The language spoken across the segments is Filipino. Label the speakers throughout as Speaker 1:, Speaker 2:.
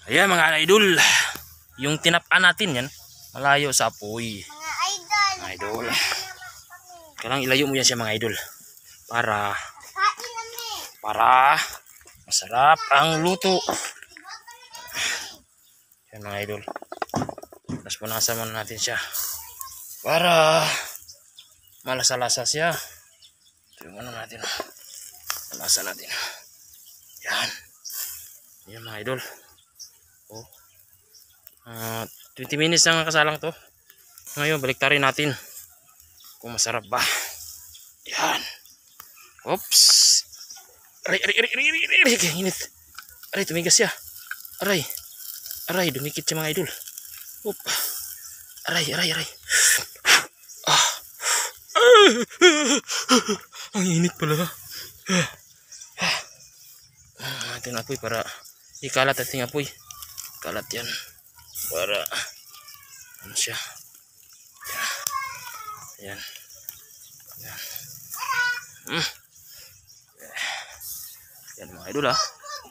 Speaker 1: Ayan mga idol. Yung tinapaan natin yan, malayo sa apoy. Mga idol. Kailangan ilayo mo yan siya mga idol. Para masarap ang luto. Yan mga idol. Tapos punasan muna natin siya. Para malasa-lasa siya. Ito yung ano natin. Punasan natin. Yan. Yan mga idol. Oh. 20 minutes lang nakasalang to. Ngayon baliktarin natin kung masarap ba. Yan. Oops. Aray. Init. Aray, tumigas siya. Aray, dumikit siya mga idol. Oop. Aray. Ang init pala. Natin apoy para ikalat ating apoy. Kalat yan para ano siya. Yan. Yan mga idol ha.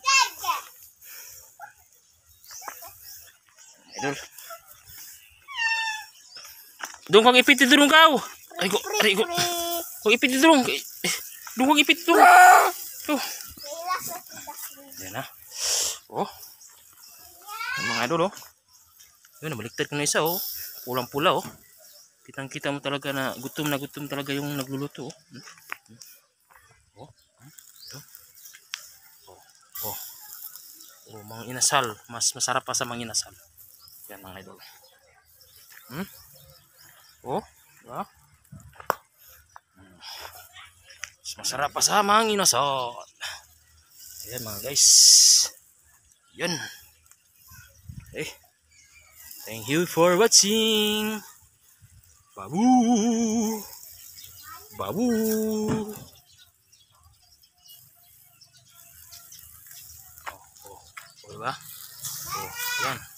Speaker 1: Idol. Doon kang ipit dito ka. Ay ko. Kung ipit dito. Doon kang ipit dito. Yan ha. Oh. Mga idol oh. Yun, nabaliktad ko na isa oh. Pulang-pula oh. Kitang-kita mo talaga na gutom talaga yung nagluluto oh. Mga inasal, mas masarap pa sa mga inasal. Yan mga idol. Oh, diba? Mas masarap pa sa mga inasal. Ayan mga guys. Yan. Okay. Thank you for watching. Babu. Diba? Yan.